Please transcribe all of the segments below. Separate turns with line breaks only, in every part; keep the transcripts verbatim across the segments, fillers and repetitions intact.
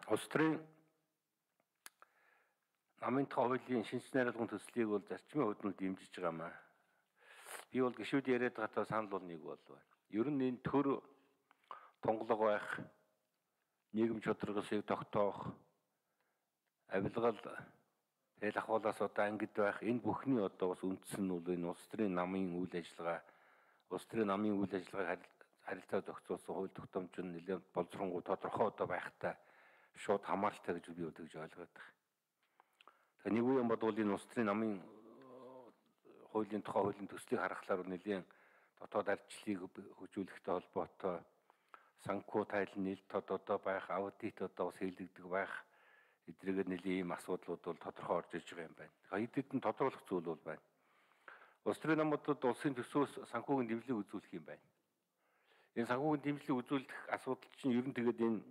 Улс төрийн намын тухай хуулийн шинж найруулгын төслийг бол зарчмын хувьд нь дэмжиж байгаа маа. Би бол гишүүд яриад байгаатай санал бол нэг бол байна. Ер нь энэ төр тунгалаг байх, нийгэм чөтгөрсийг тогтоох, авилгал тэл ахуулаас одоо ангид байх энэ бүхний одоо бас үндсэн нь бол энэ улс төрийн намын үйл ажиллагаа, улс төрийн намын үйл ажиллагааг харилцаа зохицуулсан хууль тогтоомж нь нэлээд боловсронгуй тодорхой одоо байхтай шууд хамааралтай гэж би бодож ойлгоод байна. Тэгээ нэг үеийн бодвол энэ улс төрийн намын хуулийн тухай хуулийн төслийг харахаар нэлээд дотоод ардчлалыг хөгжүүлэхтэй холбоотой санхүү тайлан нийлт тод одоо байх, аудит одоо бас хийлэгдэх байх эдгээр нэлийн ийм асуудлууд бол тодорхой орж иж байгаа юм байна. Хэд хэдэн тодруулах зүйл бол байна. Улс төрийн намуудад улсын төсвөөс санхүүгийн дэмжлэг үзүүлэх юм байна. Энэ санхүүгийн дэмжлэг үзүүлэх асуудал чинь ер нь тэгээд энэ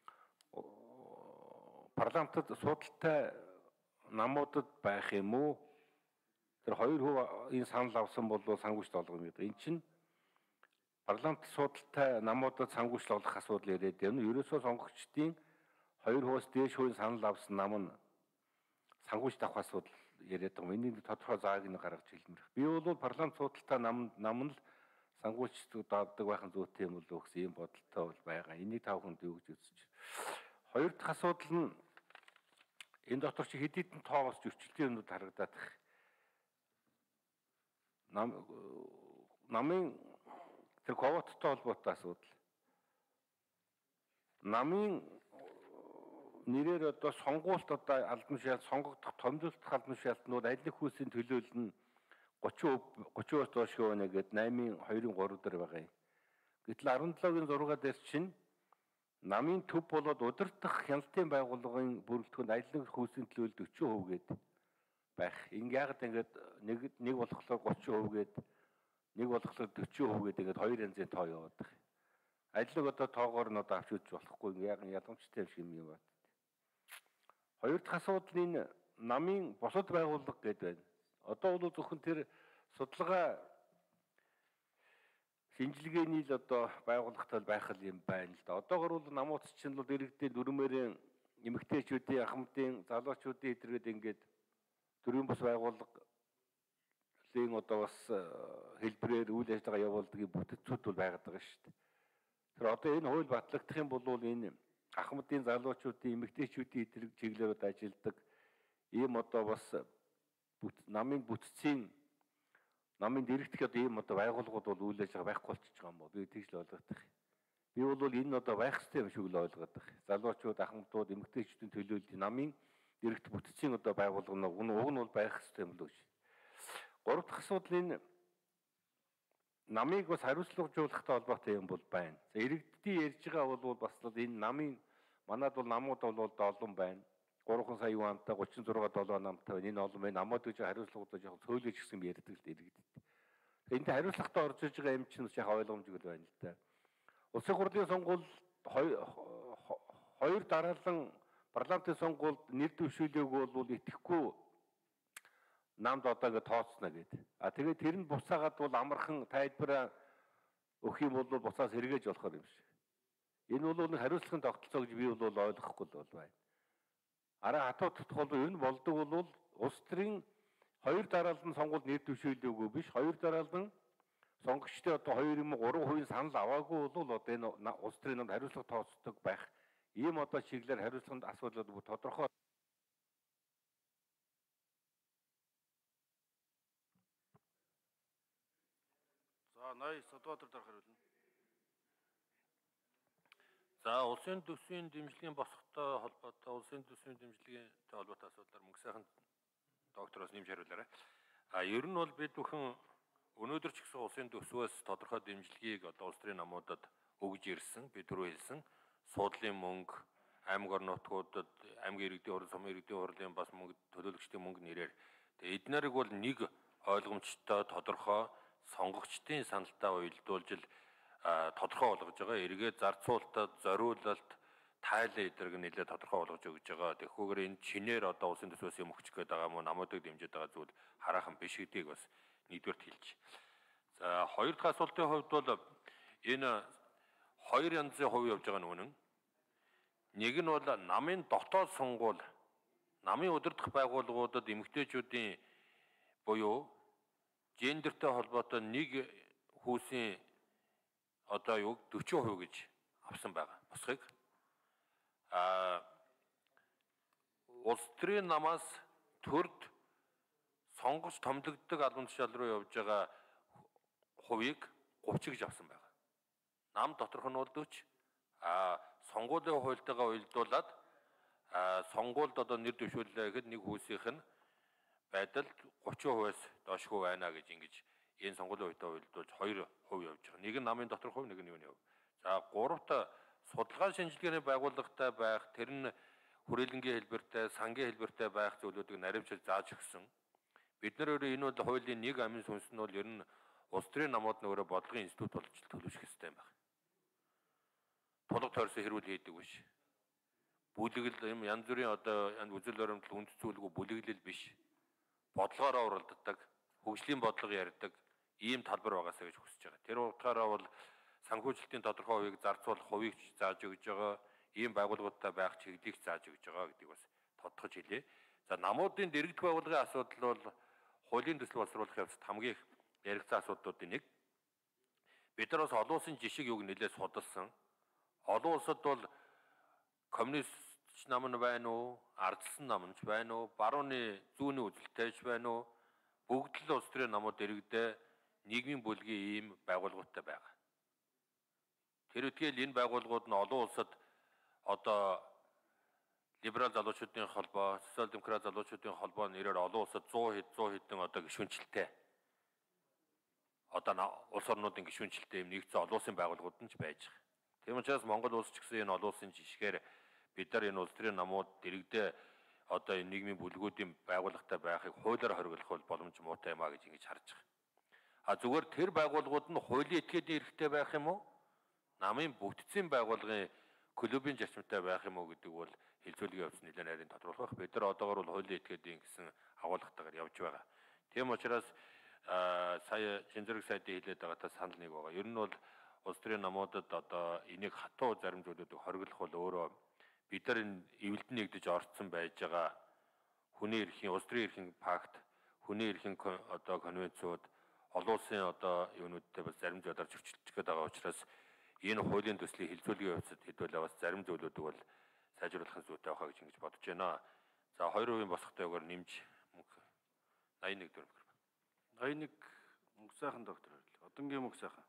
парламентод судалтай намуудад байх юм уу? Тэр хоёр хувь энэ санал авсан бол санхүүжилт олгоно гэдэг. Энэ чинь парламент судалтай намуудад санхүүжилт олгох асуудал яриад байна. Ерөөсөө сонгогчдын хоёр хувиас дээш хувийн санал авсан нам нь санхүүжилт авах асуудал яриад байгаа. Энийг тодорхой зааг нь гаргаж хэлмэрх. Би бол парламент судалтай нам нам нь л санхүүжилт давдаг байхын зүйтэй юм болов гэсэн ийм бодолтой бол байгаа. Энийг тав хүнд юу гэж үзэж. Хоёр дахь асуудал нь энэ дотор чи хэд хэдэн тоогоос зөрчилтэй юмуд харагдаад байна. Нам намын тэр ковоттой холбоотой асуудал. Намын нэрээр одоо сонгуульт одоо албан тушаал сонгогдох томилогдох албан тушаалтнууд аль нэг хүйсийн төлөөлөл нь гучин гучин доош гэнэ гээд восемь хоёрын три дээр байгаа юм. Гэтэл арван долоогийн зургаа дээр чинь намын төв болоод удирдах хяналтын байгууллагын бүрэлдэхүүнд аль нэг хүйсийн төлөөлөлд forty percent гээд байх. Ингээ яагаад ингээд нэг нэг болохоор thirty percent гээд нэг болохоор forty percent гээд ингээд хоёр янзын тоо яваад байгаа. Аль нэг одоо тоогоор нь одоо авч үзэж болохгүй яг ялгамжтай юм шиг юм байна. Хоёр дахь асуудал энэ намын босод байгууллага гэдэг байна. Одоо бол зөвхөн тэр судалгаа шинжилгээний л одоо байгууллагатай байх юм байна л да. Одоогор бол намууц чинь бол иргэдийн дүрмээрээ эмэгтэйчүүдийн, ахмадын, залуучуудын эдрэгэд ингээд төрийн бас байгууллагын одоо бас хэлбэрээр үйл ажиллагаа явуулдаг бүтцүүд бол байгаад байгаа шүү дээ. Тэр одоо энэ хууль батлагдах юм бол энэ ахмадын, залуучуудын, эмэгтэйчүүдийн эдрэг чиглэлээр ажилладаг ийм одоо бас намын бүтцийн намын дэрэгдэх одоо ийм одоо байгууллагууд бол үйл ажиллагаа байхгүй болчихж байгаа юм бол би тэгж л ойлгоод байна. Би бол энэ одоо байх хэрэгтэй юм шиг л ойлгоод байна. Залуучууд, ахмадууд, эмэгтэйчүүдийн төлөөлөл намын дэрэгдэх бүтцийн одоо байгууллага нь уг нь бол байх хэрэгтэй юм л гэж. Гурав дахь асуудал энэ намыг бас хариуцлагажуулахтай холбоотой юм бол байна. За иргэдийн ярьж байгаа бол бас л энэ намын манад бол намууд бол олон байна. three сая юу амтай thirty-six seven намтай байна. Энэ олон байна. Намууд гэж хариуцлагуудаа жоохон цөөлөж гисэн юм ярьдаг л иргэдэд. Энд хариуцлагатай орж иж байгаа юм чинь яг ойлгомжгүй л байна л да. Улсын хурлын сонгуул хоёр дараалан парламентын сонгуульд нэр дэвшүүлээгүй бол итгэхгүй намд одоо ингэ тооцно гэдэг. А тэгээд тэр нь буцаагаад бол амархан тайлбараа өгөх юм бол буцаас эргэж болохоор юм шиг. Энэ бол хариуцлагын тогтолцоо гэж би бол ойлгохгүй л байна. Араа хатуудах бол энэ болдог бол улс төрийн хоёр дараалан сонгуульд нэр дэвшүүлээгүй биш, хоёр дараалан сонгогчдын одоо two юм three хувийн санал аваагүй бол одоо энэ улс төрийн намд хариуцлага тооцдог байх. Ийм одоо чиглэлээр хариуцлаганд асуудлууд тодорхой.
За ноёс Содбаатар дарах хариулна. За улсын төсвийн дэмжлэгийн босгохтой холбоотой улсын төсвийн дэмжлэгийн холбоотой асуудлаар мөнгө сайхан доктороос нэмж хариулаарай. А ер нь бол бид бүхэн өнөөдөр ч гэсэн улсын төсвөөс тодорхой дэмжлэгийг одоо улс төрийн намуудад өгж ирсэн. Би түрүү хэлсэн суудлын мөнгө, аймаг орнотгуудад аймгийн иргэдийн хурал, сумын иргэдийн хурлын бас мөнгө, төлөөлөгчдийн мөнгө нэрээр. Тэгээ эднэрийг бол нэг ойлгомжтой тодорхой сонгогчдын саналтаа уялдуулж л тодорхой болгож байгаа. Эргээд зарцуулалтад, зориулалт, тайлан эдгэрэг нэлээд тодорхой болгож өгж байгаа. Тэгэхгүйгээр энэ чинээр одоо улсын төсвөөс юм өгчих гээд байгаа мó намуудыг дэмжиж байгаа зүйл хараахан биш гэдгийг бас нэгдүгээрт хэлж. За хоёр дахь асуултын хувьд бол энэ хоёр янзын хувь явж байгаа нь үнэн. Нэг нь бол намын дотоод сонгуул, намын удирдах байгууллагуудад эмэгтэйчүүдийн буюу гендертэй холбоотой нэг хүүсийн одоо юу forty percent гэж авсан байгаа. Босхийг а улс төрийн намаас төрд сонгож томилогддог албан тушаал руу явж байгаа хувийг thirty гэж авсан байгаа. Нам доторх нь бол forty. А сонгуулийн хуультайгаа уялдуулаад а сонгуульд одоо нэр дэвшүүллээ гэхэд нэг хүүсийнх нь байдал thirty percent-аас доошгүй байна гэж ингэж энэ сонгуулийн хуультай уялдуулж two percent явж байгаа. Нэг нь намын доторх хувь, нэг нь юуны хувь. За гуравт судалгаа шинжилгээний байгууллагатай байх, тэр нь хүрээлэнгийн хэлбэртэй, сангийн хэлбэртэй байх зүйлүүдийг наривчилж зааж өгсөн. Бид нар өөрөө энэ бол хуулийн нэг амин сүнс нь бол ер нь улс төрийн намууд нь өөрөө бодлогын институт болж төлөвшөх хэрэгтэй юм байна. Тулга тойрсон хэрүүл хийдэг биш. Бүлэгэл юм янз бүрийн одоо үзэл баримтлал үнд цүүлгүй бүлэглэл биш. Бодлогоороо уралддаг, хөгжлийн бодлого ярьдаг ийм талбар байгаасаа гэж хүсэж байгаа. Тэр утгаараа бол санхүүжилтийн тодорхой хувийг зарцуулах хувийг зааж өгж байгаа, ийм байгууллагуудтай байх чиглэлийг зааж өгж байгаа гэдгийг бас тодтогч хэлье. За намуудын дэргэдэх байгууллагын асуудал бол хуулийн төсөл боловсруулах явцад хамгийн их яригдсан асуудлуудын нэг. Бид нар бас олон улсын жишгийг юг нэлээд судалсан. Олон улсад бол коммунист нам нь байна уу, ардсан нам нь байна уу, барууны зүүнний үзэлтэйч байна уу, бүгд л улс төрийн намууд дэргэдээ нийгмийн бүлгийн ийм байгууллагуудтай байгаа. Тэр үтгэл энэ байгууллагууд нь олон улсад одоо либерал залуучуудын холбоо, социал демократ залуучуудын холбоо нэрээр олон улсад one hundred хэдэн одоо гишүүнчлэлтэй одоо улс орнуудын гишүүнчлэлтэй юм нэгдсэн олон улсын байгууллагууд нь ч байж байгаа. Тийм учраас Монгол улс ч гэсэн энэ олон улсын жишгээр бид нар энэ улс төрийн намууд дэрэгдээ одоо энэ нийгмийн бүлгүүдийн байгууллагатай байхыг хуулиар хориглох бол боломж муутай юм а гэж ингэж харж байгаа. А зүгээр тэр байгууллагууд нь хуулийн этгээдийн эрхтэй байх юм уу? Намын бүтцийн байгууллагын клубын зарчимтай байх юм уу гэдэг бол хэлцүүлгийн явц нэлээд нарийн тодорхойлох. Бид нар одоогор бол хуулийн этгээдийн гэсэн агуулгатайгаар явж байгаа. Тийм учраас сая шинжлэх сайдын хэлээд байгаатай санал нэг байгаа. Ер нь бол улс төрийн намуудад одоо энийг хатуу зарим зүйлүүдийг хориглох бол өөрөө бид нар энэ эвлэлд нэгдэж орцсон байж байгаа хүний эрхийн, улс төрийн эрхийн пакт, хүний эрхийн одоо конвенцууд, олон улсын одоо юунуудтай бас зарим зүйлээр зөрчилдөж байгаа учраас энэ хуулийн төслийг хилцүүлгийн явцад хэдүүлээ бас зарим зүйлүүдийг бол сайжруулах зүйтэй байхаа гэж ингэж бодож байна. За two percent босгохтойгоор нэмж мөнгө ninety-one төгрөг.
ninety-one мөнгө сайхан доктор байл. Одонгийн мөнгө сайхан.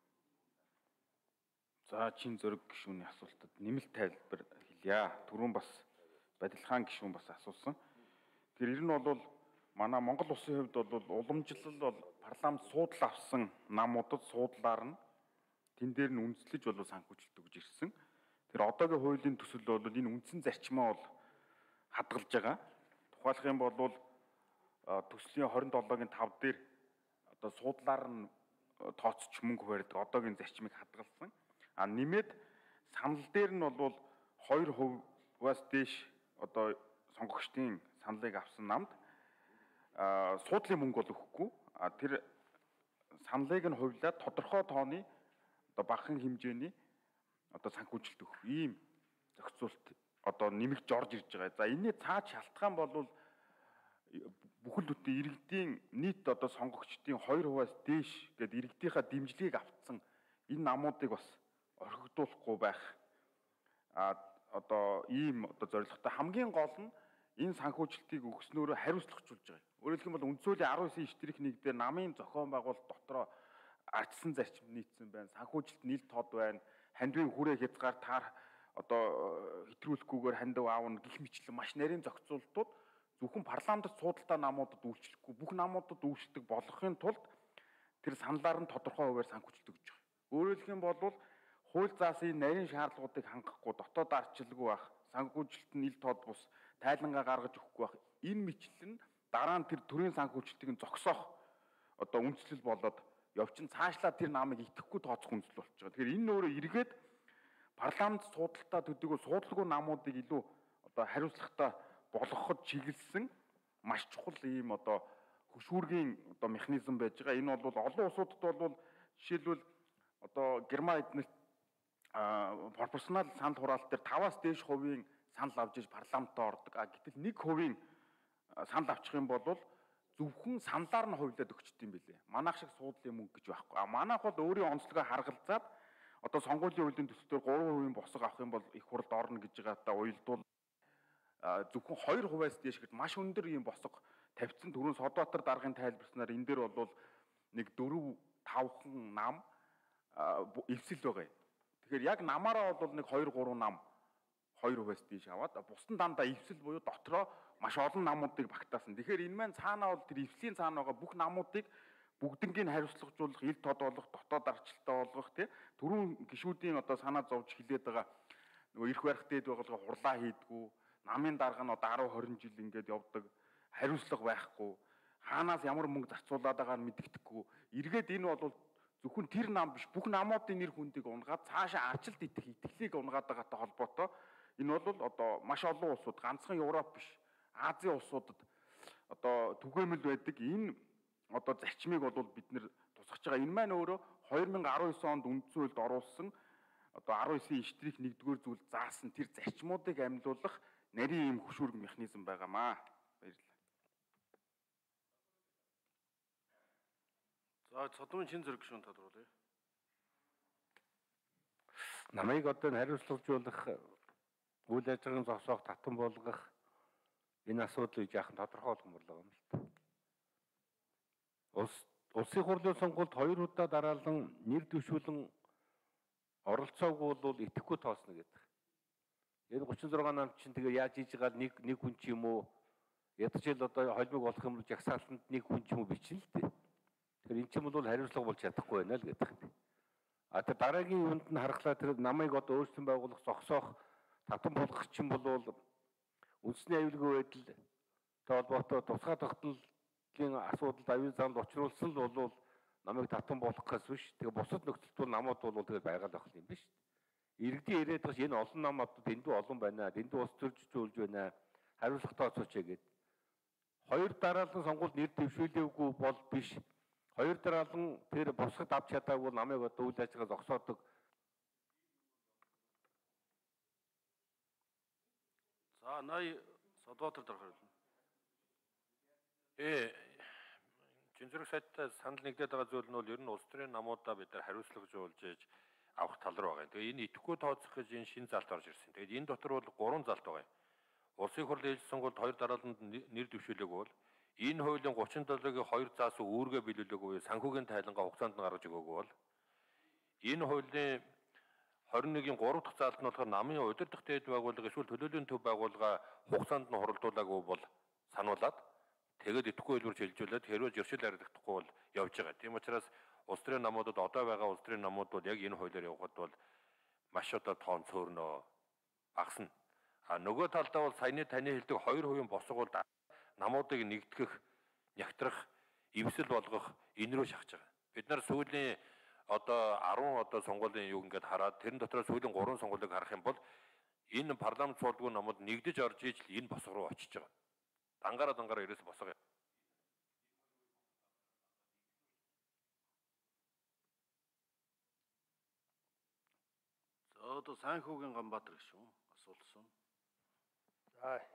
За чин зөрөг гишүүний асуултад нэмэлт тайлбар хэлье. Түрүүн бас Бадилхан гишүүн бас асуусан. Тэгэхээр ер нь бол манай Монгол улсын хувьд бол уламжлал бол парламент суудлаа авсан намуудад суудлаар нь тэн дээр нь үндэслэж бол санхүүжилт өгж ирсэн. Тэр одоогийн хуулийн төсөл бол энэ үндсэн зарчмаа бол хадгалж байгаа. Тухайлах юм бол төслийн twenty-seven-гийн five дээр одоо суудлаар нь тооцож мөнгө барьдаг одоогийн зарчмыг хадгалсан. А нэмээд санал дээр нь бол two percent-аас дээш одоо сонгогчдын саналыг авсан намд суудлын мөнгө бол өгөхгүй. А тэр саналыг нь хувьлаад тодорхой тооны одоо багахан хэмжээний одоо санхүүжилт өгөх ийм зохицуулт одоо нэмэгдэж орж ирж байгаа. За энэний цаад шалтгаан бол бүхэл бүтэн иргэдийн нийт одоо сонгогчдын two percent-аас дээш гэдэг иргэдийнхаа дэмжлэгийг автсан энэ намуудыг бас орхигдуулахгүй байх а одоо ийм одоо зорилготой хамгийн гол нь энэ санхүүжилтийг өгснөөрөө хариуцлагажуулж байгаа. Өөрөөр хэлбэл үндсүүлийн nineteen иштрих нэг дээр намын зохион байгуулалт дотроо ардсан зарчим нийцсэн байна. Санхүүжилт нийлт тод байна. Хандвийн хүрээ хязгаар таар одоо хэтрүүлэхгүйгээр хандив аавна гих мэтлэн маш нарийн зохицуултууд зөвхөн парламентд суудалтай намуудад үйлчлэхгүй бүх намуудад үйлчлдэг болгохын тулд тэр саналаар нь тодорхой хуваар санхүүжилт өгж байгаа. Өөрөөр хэлбэл хууль заасан нарийн шаардлагуудыг хангахгүй дотоод ардчилгүй байх, санхүүжилт нь ил тод бус тайлангаа гаргаж өгөхгүй байх. Энэ мэтлэн дараа нь тэр төрийн санхүүжилтийг зогсоох одоо үндэслэл болоод явчин цаашлаа тэр намыг итгэхгүй тооцох үндэслэл болж байгаа. Тэгэхээр энэ өөрөө эргээд парламент суудалтаа төдийгүй суудалгүй намуудыг илүү одоо хариуцлагатай болгоход чиглэсэн маш чухал ийм одоо хөшүүргийн одоо механизм байж байгаа. Энэ бол олон улсуудад бол жишээлбэл одоо Герман эднэрт пропорционал санал хураалт дээр таваас дээш хувийн санал авч иж парламентд ордог. А гэтэл нэг хувийн санал авчих юм бол зөвхөн саналаар нь хувилаад өгчт юм билээ. Манайх шиг суудлын мөнгө гэж байхгүй. А манайх бол өөрийн онцлогоо харгалзаад одоо сонгуулийн хуулийн төслөөр гурван хувийн босго авах юм бол их хурлд орно гэж байгаатаа уялдуул зөвхөн хоёр хувиас дээш гэж маш өндөр ийм босго тавьсан. Түрүүн Содбаатар даргын тайлбарснаар энэ дээр бол нэг дөрөв тавхан нам эвсэл байгаа юм. Тэгэхээр яг намаараа бол нэг хоёр гурван нам хоёр хувиас дээш аваад бусдын дандаа эвсэл буюу дотроо маш олон намуудыг багтаасан. Тэгэхээр энэ маань цаанаа бол тэр эвслийн цаана байгаа бүх намуудыг бүгднийг хариуцлагажуулах, ил тод болгох, дотоод арчлалтай болгох тий түрүүн гишүүдийн одоо санаа зовж хилээд байгаа нөгөө эрх барих дээд байгууллага хурлаа хийдгүү, намын дарга нь одоо арав хорин жил ингээд явдаг, хариуцлага байхгүй, хаанаас ямар мөнгө зарцуулаад байгааг нь мэддэхгүй. Эргээд энэ бол зөвхөн тэр нам биш бүх намуудын нэр хүндийг унгаад цаашаа арчилт идэх итгэлийг унгаад байгаатай холбоотой энэ бол одоо маш олон улсууд ганцхан Европ биш Азийн улсуудад одоо түгээмэл байдаг энэ одоо зарчмыг бол бид нэр тусгаж байгаа. Энэ маань өөрөө две тысячи десять онд үндсэн хуульд оруулсан одоо десять девятын штрих нэгдүгээр зүйл заасан тэр зарчмуудыг амьлуулах нарийн юм хөшүүрэг механизм байгаамаа. Баярлалаа.
За цодмын чин зэрэг гишүүн тодруулъя.
Намайг одоо хариуцлагажуулах үйл ажиллагааны зогсоох татан болгох энэ асуудлыг яахан тодорхой болгоморлоо юм л та. Улс улсын хурлын сонгуульд хоёр удаа дараалан нэр дэвшүүлэн оролцоогүй бол итгэхгүй тоосно гэдэг. Энэ тридцать шесть нам чинь тэгээ яаж хийж байгаа нэг нэг хүн ч юм уу ядчил одоо холимог болох юм бол жагсаалтанд нэг хүн ч юм уу бичнэ л дээ. Тэгэхээр эн чинь бол хариуцлага болж чадахгүй байна л гэдэг юм. А тэр дараагийн юунд нь харахлаа тэр намайг одоо өөрсдөн байгуулах зогсоох татан болгох чинь бол үндэсний аюулгүй байдал толботой тусгай тогтнолын асуудалд аюул занал учруулсан л бол намайг татан болгох гэс биш. Тэгээ бусад нөхцөлд бол намууд бол тэгээд байгаад байх юм биш. Иргэдийн ирээд байгаа энэ олон намууд дэндүү олон байна. Дэндүү ус төржүүлж байна. Хариуцлагатай оцооч гэдэг. Хоёр дараалан сонгуульд нэр дэвшүүлээгүй бол биш. Хоёр дараалан тэр босгод авч чадаагүй намайг одоо үйл ажиллагаа зогсоодог.
За ная Содбаатар дарга хэлнэ.
Э Чинзэрэг сайттай санал нэгдээд байгаа зүйл нь бол ер нь улс төрийн намуудаа бид нар хариуцлагажуулж ээж авах тал руу байгаа юм. Тэгээ энэ идэвгүй тооцох гэж энэ шинэ залт орж ирсэн. Тэгээд энэ дотор бол гурван залт байгаа юм. Улсын хурлын ээлж сонгуульд хоёр дарааланд нэр дэвшүүлээгүй бол энэ хуулийн тридцать долоогийн хоёр заасан үүргээ биелүүлээгүй санхүүгийн тайлангаа хугацаанд нь гаргаж өгөөгүй бол энэ хуулийн двадцать одногийн гурав дахь заалт нь болохоор намын удирдах дээд байгууллага эсвэл төлөөлийн төв байгууллага хугацаанд нь хуралдуулаагүй бол сануулад тэгээд идэвгүй хэлбэр шилжүүлээд хэрвээ зөрчил харагдахгүй бол явж байгаа. Тийм учраас улс төрийн намуудад одоо байгаа улс төрийн намууд бол яг энэ хуулиар явхад бол маш одоо тоон цөөрнөө багасна. А нөгөө талдаа бол саяны таны хэлдэг хоёр хувийн босго бол намуудыг нэгтгэх, нягтрах, эвсэл болгох энэ рүү шахаж байгаа. Бид нар сүүлийн одоо десять одоо сонгуулийн юу ингээд хараад тэрэн дотор сүүлийн гурван сонгуулийг харах юм бол энэ парламент суулгүй намууд нэгдэж орж иж л энэ босго руу очиж байгаа. Дангаараа дангаараа ерөөс босго.
За одоо Санхүүгийн Ганбаатар гишүүн асуулсан.
За